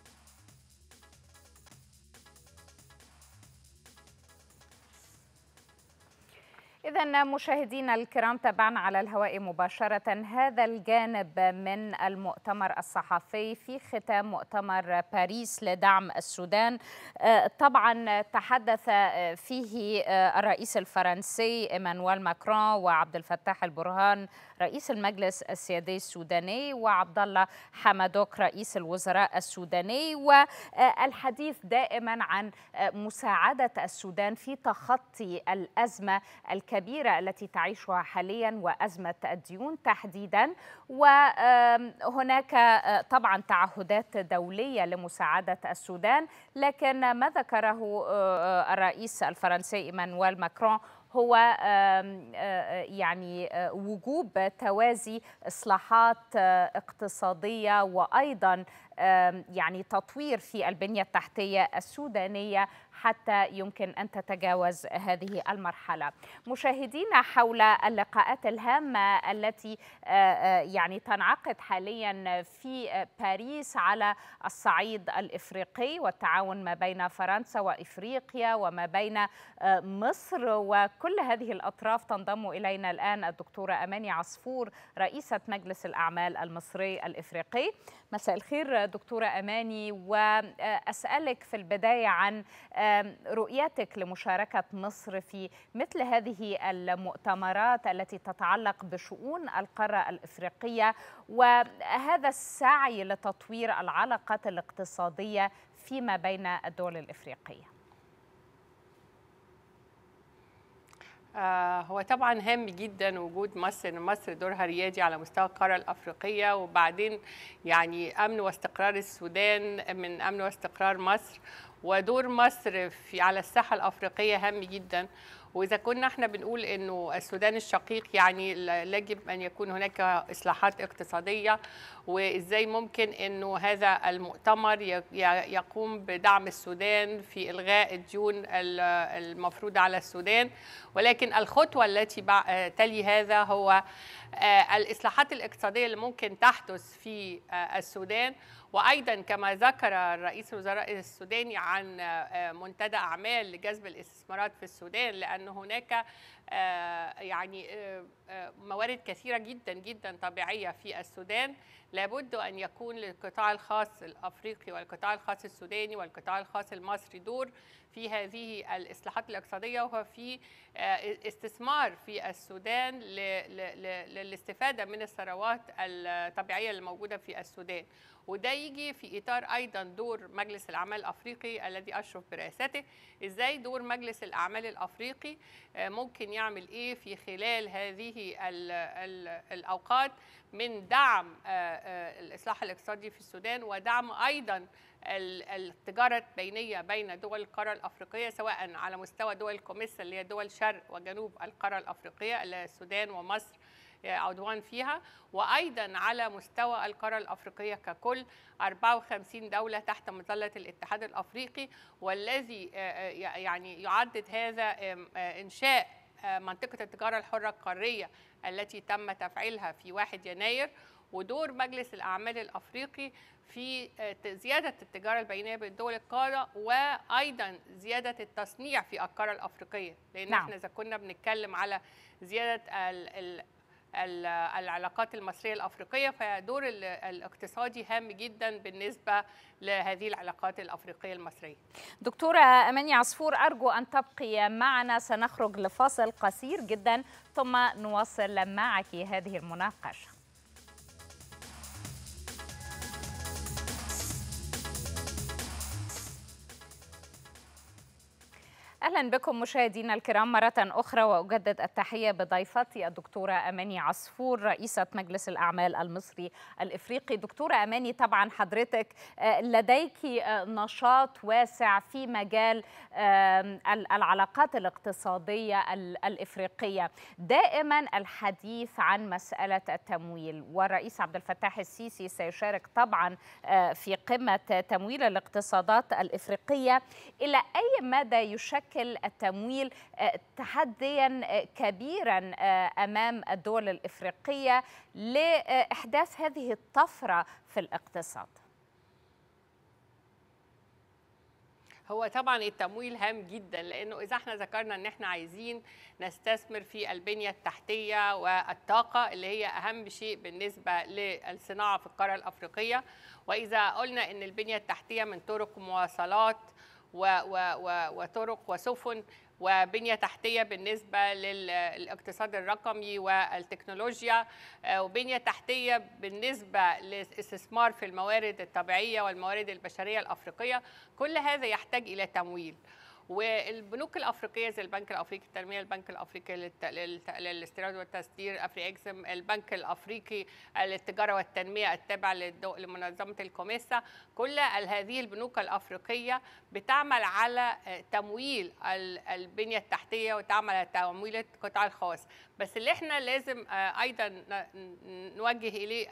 إذا مشاهدينا الكرام، تابعنا على الهواء مباشرة هذا الجانب من المؤتمر الصحفي في ختام مؤتمر باريس لدعم السودان. طبعا تحدث فيه الرئيس الفرنسي إيمانويل ماكرون وعبد الفتاح البرهان رئيس المجلس السيادي السوداني وعبد الله حمدوك رئيس الوزراء السوداني، والحديث دائما عن مساعدة السودان في تخطي الأزمة الكبيرة التي تعيشها حاليا وأزمة الديون تحديدا. وهناك طبعا تعهدات دولية لمساعدة السودان، لكن ما ذكره الرئيس الفرنسي إيمانويل ماكرون هو يعني وجوب توازي إصلاحات اقتصادية وأيضا يعني تطوير في البنية التحتية السودانية حتى يمكن أن تتجاوز هذه المرحلة. مشاهدينا، حول اللقاءات الهامة التي يعني تنعقد حاليا في باريس على الصعيد الإفريقي والتعاون ما بين فرنسا وإفريقيا وما بين مصر، وكل هذه الأطراف تنضم إلينا الآن الدكتورة أماني عصفور رئيسة مجلس الأعمال المصري الإفريقي. مساء الخير دكتورة أماني، وأسألك في البداية عن رؤيتك لمشاركة مصر في مثل هذه المؤتمرات التي تتعلق بشؤون القارة الإفريقية وهذا السعي لتطوير العلاقات الاقتصادية فيما بين الدول الإفريقية. هو طبعا هام جدا وجود مصر، مصر دورها ريادي على مستوى القاره الافريقيه، وبعدين يعني امن واستقرار السودان من امن واستقرار مصر، ودور مصر في على الساحه الافريقيه هام جدا. وإذا كنا احنا بنقول إنه السودان الشقيق يعني يجب أن يكون هناك إصلاحات اقتصادية، وإزاي ممكن إنه هذا المؤتمر يقوم بدعم السودان في إلغاء الديون المفروضة على السودان، ولكن الخطوة التي تلي هذا هو الإصلاحات الاقتصادية اللي ممكن تحدث في السودان، وأيضا كما ذكر رئيس الوزراء السوداني عن منتدى أعمال لجذب الاستثمارات في السودان، لأن هناك يعني موارد كثيرة جدا جدا طبيعية في السودان، لابد أن يكون للقطاع الخاص الأفريقي والقطاع الخاص السوداني والقطاع الخاص المصري دور في هذه الإصلاحات الاقتصادية، وهو في استثمار في السودان للاستفادة من الثروات الطبيعية الموجودة في السودان. وده يجي في إطار أيضا دور مجلس الأعمال الأفريقي الذي أشرف برئاسته. إزاي دور مجلس الأعمال الأفريقي ممكن يعمل إيه في خلال هذه ال ال الأوقات من دعم الإصلاح الاقتصادي في السودان، ودعم أيضا التجارة البينية بين دول القارة الأفريقية، سواء على مستوى دول الكوميسا اللي هي دول شرق وجنوب القارة الأفريقية اللي السودان ومصر عضوان فيها، وأيضا على مستوى القارة الأفريقية ككل أربعة وخمسين دولة تحت مظلة الاتحاد الأفريقي، والذي يعني يعدد هذا إنشاء منطقة التجارة الحرة القارية التي تم تفعيلها في واحد يناير، ودور مجلس الأعمال الأفريقي في زيادة التجارة البينية بين دول القارة، وأيضا زيادة التصنيع في القارة الأفريقية، لأن نعم. احنا إذا كنا بنتكلم على زيادة ال ال العلاقات المصرية الأفريقية، فدور الاقتصادي هام جدا بالنسبة لهذه العلاقات الأفريقية المصرية. دكتورة أماني عصفور، أرجو أن تبقي معنا، سنخرج لفاصل قصير جدا ثم نواصل معك هذه المناقشة. أهلا بكم مشاهدينا الكرام مرة أخرى، وأجدد التحية بضيفتي الدكتورة أماني عصفور رئيسة مجلس الأعمال المصري الإفريقي. دكتورة أماني، طبعا حضرتك لديك نشاط واسع في مجال العلاقات الاقتصادية الإفريقية، دائما الحديث عن مسألة التمويل، والرئيس عبد الفتاح السيسي سيشارك طبعا في قمة تمويل الاقتصادات الإفريقية. إلى أي مدى يشكل التمويل تحديا كبيرا امام الدول الافريقيه لاحداث هذه الطفره في الاقتصاد؟ هو طبعا التمويل هام جدا، لانه اذا احنا ذكرنا ان احنا عايزين نستثمر في البنيه التحتيه والطاقه اللي هي اهم شيء بالنسبه للصناعه في القاره الافريقيه، واذا قلنا ان البنيه التحتيه من طرق مواصلات و و و وطرق وسفن وبنية تحتية بالنسبة للاقتصاد الرقمي والتكنولوجيا، وبنية تحتية بالنسبة للاستثمار في الموارد الطبيعية والموارد البشرية الأفريقية، كل هذا يحتاج إلى تمويل. والبنوك الافريقيه زي البنك الافريقي للتنميه، البنك الافريقي للاستيراد والتصدير افري اكسم، البنك الافريقي للتجاره والتنميه التابع لمنظمه الكوميسا، كل هذه البنوك الافريقيه بتعمل على تمويل البنيه التحتيه وتعمل على تمويل القطاع الخاص. بس اللي احنا لازم ايضا نوجه اليه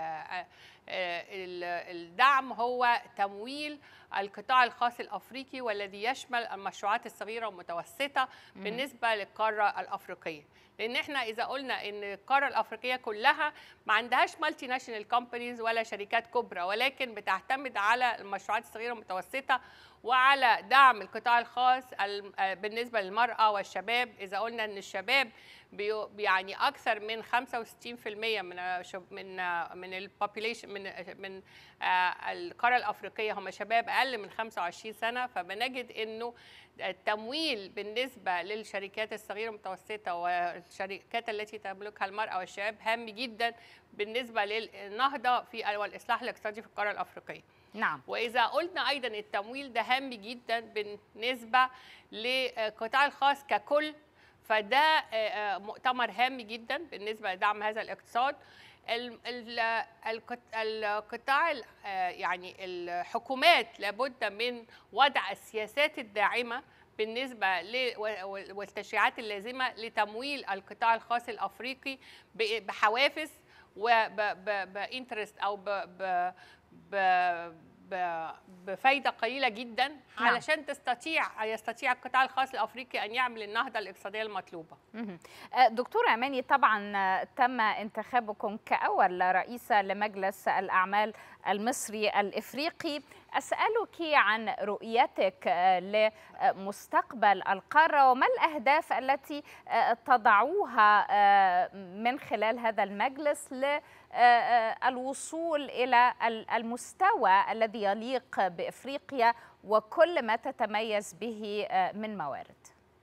الدعم هو تمويل القطاع الخاص الافريقي، والذي يشمل المشروعات الصغيره والمتوسطه بالنسبه للقاره الافريقيه. لان احنا اذا قلنا ان القاره الافريقيه كلها ما عندهاش مالتي ناشونال كومبانيز ولا شركات كبرى، ولكن بتعتمد على المشروعات الصغيره والمتوسطه وعلى دعم القطاع الخاص بالنسبه للمراه والشباب. اذا قلنا ان الشباب يعني اكثر من خمسة وستين بالمئة من من من البوبوليشن من من القاره الافريقيه هم شباب اقل من خمسة وعشرين سنه، فبنجد انه التمويل بالنسبه للشركات الصغيره والمتوسطه والشركات التي تملكها المراه والشباب هام جدا بالنسبه للنهضه في والاصلاح الاقتصادي في القاره الافريقيه. نعم. وإذا قلنا أيضا التمويل ده هام جدا بالنسبة للقطاع الخاص ككل، فده مؤتمر هام جدا بالنسبة لدعم هذا الاقتصاد. القطاع يعني الحكومات لابد من وضع السياسات الداعمة بالنسبة والتشريعات اللازمة لتمويل القطاع الخاص الأفريقي بحوافز وبإنترست أو ب ب ب بفايده قليله جدا نعم. علشان تستطيع يستطيع القطاع الخاص الافريقي ان يعمل النهضه الاقتصاديه المطلوبه. دكتوره اماني، طبعا تم انتخابكم كاول رئيسه لمجلس الاعمال المصري الافريقي. اسالك عن رؤيتك لمستقبل القاره وما الاهداف التي تضعوها من خلال هذا المجلس للوصول الى المستوى الذي يليق بافريقيا وكل ما تتميز به من موارد.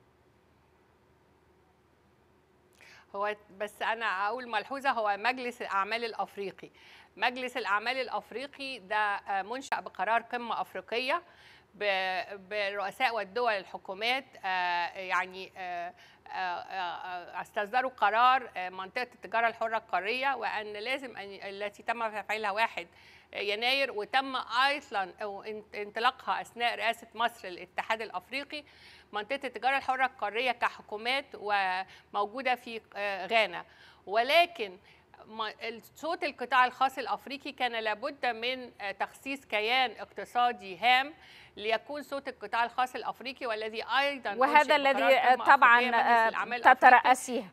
هو بس انا اقول ملحوظه، هو مجلس الاعمال الافريقي مجلس الاعمال الافريقي ده منشأ بقرار قمه افريقيه بالرؤساء والدول الحكومات، يعني استصدروا قرار منطقه التجاره الحره القاريه، وان لازم أن التي تم تفعيلها واحد يناير، وتم اصلا انطلاقها اثناء رئاسه مصر للاتحاد الافريقي، منطقه التجاره الحره القاريه كحكومات وموجوده في غانا. ولكن صوت القطاع الخاص الافريقي كان لابد من تخصيص كيان اقتصادي هام ليكون صوت القطاع الخاص الافريقي، والذي ايضا وهذا الذي طبعا تترأسيه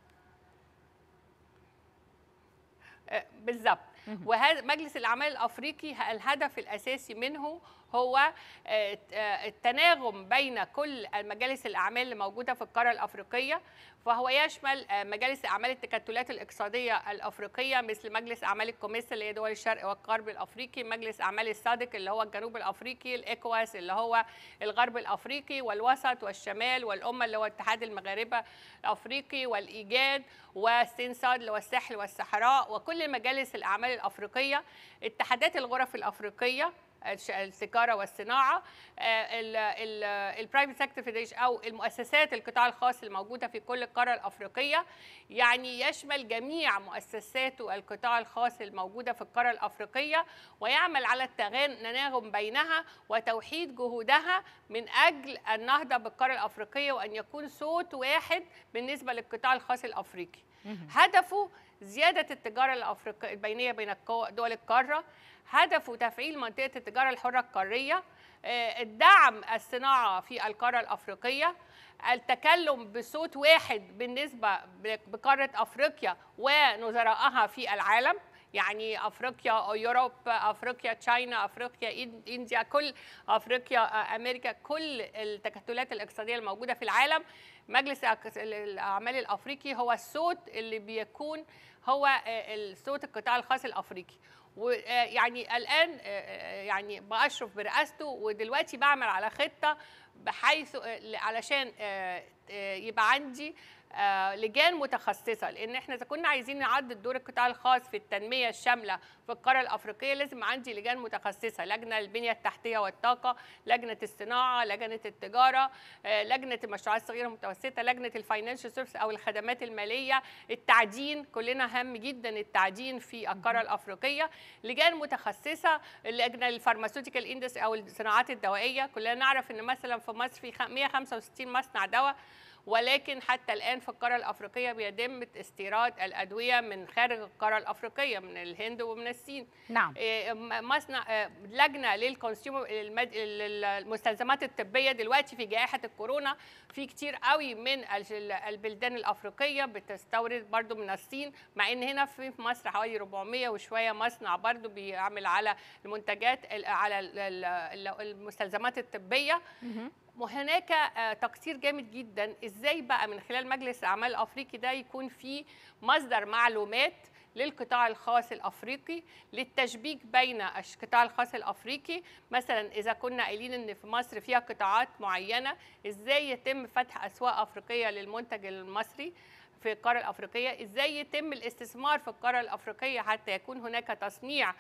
بالضبط. وهذا مجلس الاعمال الافريقي الهدف الاساسي منه هو التناغم بين كل مجالس الاعمال اللي موجوده في القاره الافريقيه، فهو يشمل مجالس اعمال التكتلات الاقتصاديه الافريقيه مثل مجلس اعمال الكوميسا اللي هي دول الشرق والغرب الافريقي، مجلس اعمال السادك اللي هو الجنوب الافريقي، الايكواس اللي هو الغرب الافريقي، والوسط والشمال، والامه اللي هو اتحاد المغاربه الافريقي، والايجاد، والسنساد اللي هو الساحل والصحراء، وكل مجالس الاعمال الافريقيه، اتحادات الغرف الافريقيه، التجاره والصناعه، البرايفت سيكتور فيدريشن او المؤسسات القطاع الخاص الموجوده في كل القاره الافريقيه، يعني يشمل جميع مؤسسات القطاع الخاص الموجوده في القاره الافريقيه، ويعمل على التناغم بينها وتوحيد جهودها من اجل النهضه بالقاره الافريقيه، وان يكون صوت واحد بالنسبه للقطاع الخاص الافريقي. هدفه زياده التجاره الافريقيه البينيه بين دول القاره، هدفه تفعيل منطقة التجارة الحرة القارية، الدعم الصناعة في القارة الأفريقية، التكلم بصوت واحد بالنسبة بقارة أفريقيا ونظرائها في العالم، يعني أفريقيا أوروبا، أفريقيا تشاينا، أفريقيا إنديا، كل أفريقيا أمريكا، كل التكتلات الاقتصادية الموجودة في العالم. مجلس الأعمال الأفريقي هو الصوت اللي بيكون هو الصوت القطاع الخاص الأفريقي، ويعني الآن يعني بأشرف برئاسته، ودلوقتي بعمل على خطة بحيث علشان يبقى عندي لجان متخصصه، لان احنا اذا كنا عايزين نعدل دور القطاع الخاص في التنميه الشامله في القاره الافريقيه لازم عندي لجان متخصصه، لجنه البنيه التحتيه والطاقه، لجنه الصناعه، لجنه التجاره، لجنه المشروعات الصغيره والمتوسطه، لجنه الفاينانشال سيرفيس او الخدمات الماليه، التعدين، كلنا هام جدا التعدين في القاره الافريقيه، لجان متخصصه، اللجنه الفارماسيوتيكال اندستري او الصناعات الدوائيه، كلنا نعرف ان مثلا في مصر في مئة وخمسة وستين مصنع دواء، ولكن حتى الآن في القارة الأفريقية بيتم استيراد الأدوية من خارج القارة الأفريقية، من الهند ومن الصين. نعم. مصنع لجنة للكونسيومر المستلزمات الطبية دلوقتي في جائحة الكورونا في كتير قوي من البلدان الأفريقية بتستورد برضو من الصين، مع إن هنا في مصر حوالي أربعمئة وشوية مصنع برضو بيعمل على المنتجات على المستلزمات الطبية. وهناك تقصير جامد جدا ازاي بقى من خلال مجلس الاعمال الافريقي ده يكون في مصدر معلومات للقطاع الخاص الافريقي للتشبيك بين القطاع الخاص الافريقي، مثلا اذا كنا قايلين ان في مصر فيها قطاعات معينه ازاي يتم فتح اسواق افريقيه للمنتج المصري في القاره الافريقيه، ازاي يتم الاستثمار في القاره الافريقيه حتى يكون هناك تصنيع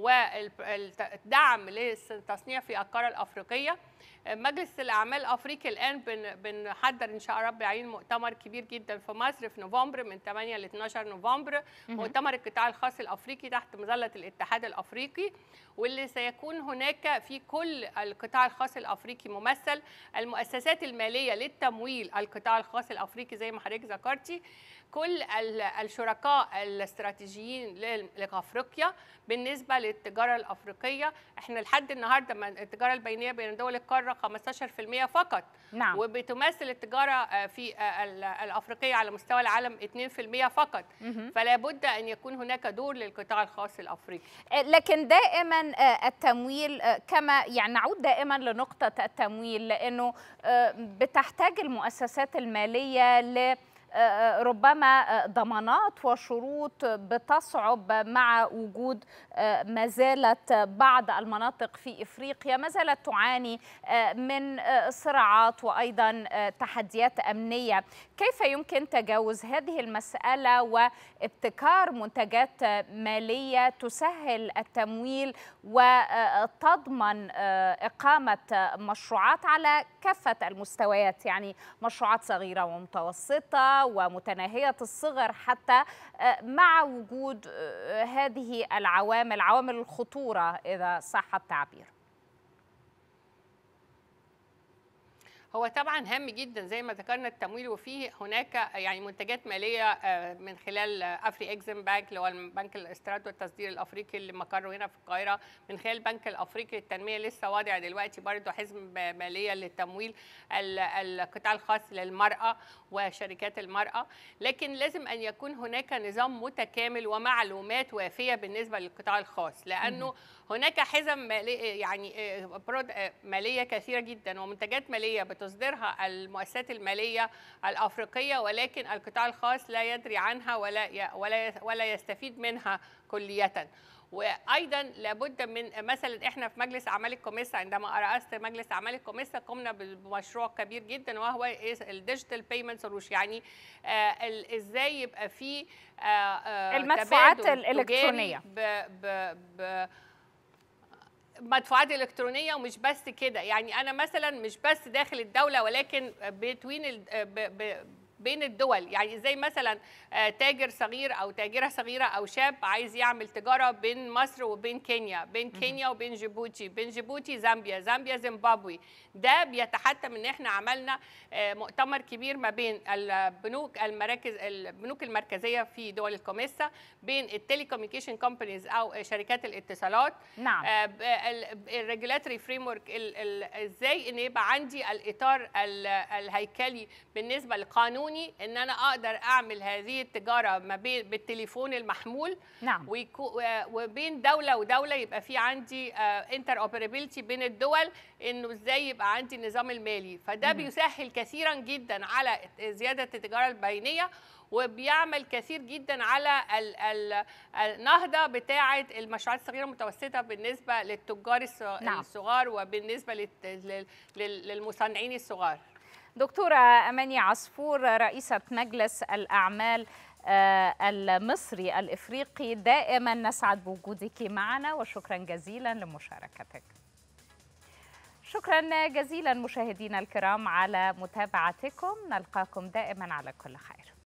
والدعم للتصنيع في القاره الافريقيه. مجلس الاعمال الافريقي الان بنحضر ان شاء الله رب العالمين مؤتمر كبير جدا في مصر في نوفمبر من ثمانية ل اثناشر نوفمبر، مؤتمر القطاع الخاص الافريقي تحت مظله الاتحاد الافريقي، واللي سيكون هناك في كل القطاع الخاص الافريقي ممثل، المؤسسات الماليه للتمويل القطاع الخاص الافريقي زي ما حضرتك ذكرتي، كل الشركاء الاستراتيجيين لافريقيا بالنسبه للتجاره الافريقيه. احنا لحد النهارده التجاره البينيه بين دول القاره خمستاشر بالمئة فقط. نعم. وبتمثل التجاره في الافريقيه على مستوى العالم اثنين بالمئة فقط. فلا بد ان يكون هناك دور للقطاع الخاص الافريقي. لكن دائما التمويل كما يعني نعود دائما لنقطه التمويل، لانه بتحتاج المؤسسات الماليه ل ربما ضمانات وشروط بتصعب مع وجود ما زالت بعض المناطق في إفريقيا ما زالت تعاني من صراعات وأيضا تحديات أمنية. كيف يمكن تجاوز هذه المسألة وابتكار منتجات مالية تسهل التمويل وتضمن إقامة مشروعات على كافة المستويات، يعني مشروعات صغيرة ومتوسطة ومتناهية الصغر، حتى مع وجود هذه العوامل عوامل الخطورة إذا صح التعبير؟ هو طبعا هام جدا زي ما ذكرنا التمويل، وفيه هناك يعني منتجات ماليه من خلال افري اكزيم بانك اللي هو البنك الاستيراد والتصدير الافريقي اللي مقره هنا في القاهره، من خلال البنك الافريقي للتنميه لسه واضع دلوقتي برضه حزمه ماليه للتمويل القطاع الخاص للمراه وشركات المراه. لكن لازم ان يكون هناك نظام متكامل ومعلومات وافيه بالنسبه للقطاع الخاص، لانه هناك حزم ماليه يعني ماليه كثيره جدا ومنتجات ماليه بتصدرها المؤسسات الماليه الافريقيه، ولكن القطاع الخاص لا يدري عنها ولا ولا ولا يستفيد منها كليا. وايضا لابد من مثلا احنا في مجلس اعمال الكوميسا عندما رأست مجلس اعمال الكوميسا قمنا بمشروع كبير جدا وهو الديجيتال بيمنت سولوشن، يعني آه ازاي يبقى في آه المدفوعات الالكترونيه ب ب ب مدفوعات إلكترونية. ومش بس كده، يعني أنا مثلا مش بس داخل الدولة ولكن بين بين الدول، يعني زي مثلا تاجر صغير أو تاجرة صغيرة أو شاب عايز يعمل تجارة بين مصر وبين كينيا، بين كينيا وبين جيبوتي، بين جيبوتي زامبيا، زامبيا زيمبابوي. ده بيتحتم ان احنا عملنا مؤتمر كبير ما بين البنوك المراكز البنوك المركزيه في دول الكوميسا، بين التليكوميونيكيشن كومبانيز او شركات الاتصالات. نعم. الريجولاتوري فريم ورك، ازاي ان يبقى عندي الاطار الهيكلي بالنسبه لقانوني ان انا اقدر اعمل هذه التجاره ما بين بالتليفون المحمول. نعم. وبين دوله ودوله يبقى في عندي انتر اوبرابيلتي بين الدول، انه ازاي يبقى عندي النظام المالي. فده مم. بيسهل كثيرا جدا على زياده التجاره البينيه، وبيعمل كثير جدا على النهضه بتاعه المشروعات الصغيره والمتوسطه بالنسبه للتجار الصغار. نعم. وبالنسبه للمصنعين الصغار. دكتورة أماني عصفور رئيسة مجلس الأعمال المصري الإفريقي، دائما نسعد بوجودك معنا وشكرا جزيلا لمشاركتك. شكرا جزيلا مشاهدينا الكرام على متابعتكم، نلقاكم دائما على كل خير.